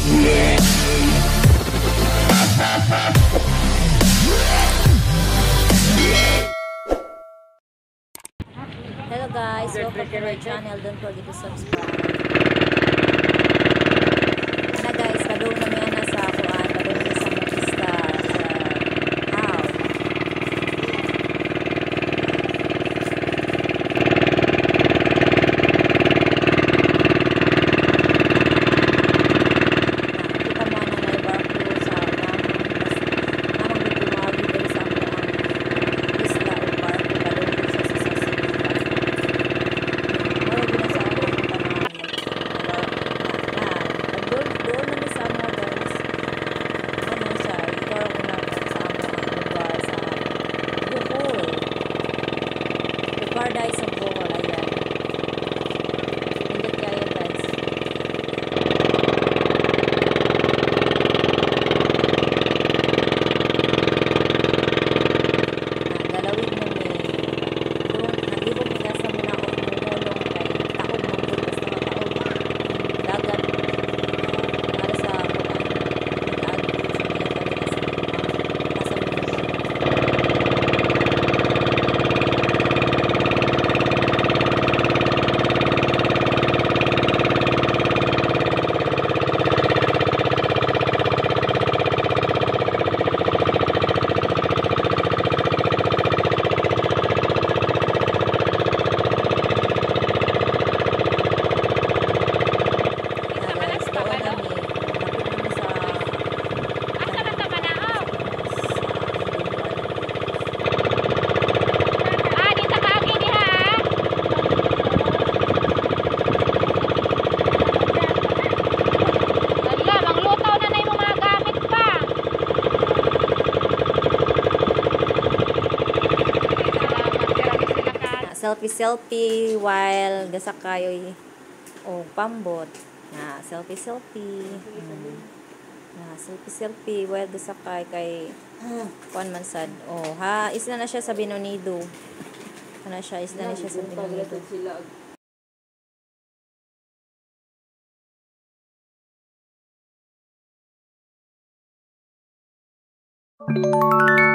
Hello guys, welcome to my channel. Don't forget to subscribe. Na guys, kadung na may ana sa kuan, kadung na sa mapista sa how. Kita mo na may barko sa namang bitumagi diri sa among isla o barko kadung sa paradise of Bohol, ayan. Hindi kaya guys. Dalawin mo doon, nagibog nila sa muna o mumulong kay taog mong bukas na taog. Dagat. Para sa bukan. Nag-agri sa mga kanila sa selfie while gasakay o pumpboat na selfie na selfie while gasakay kay kuan man sad ha isla na siya sa Binonido na siya isla na siya sa Binonido.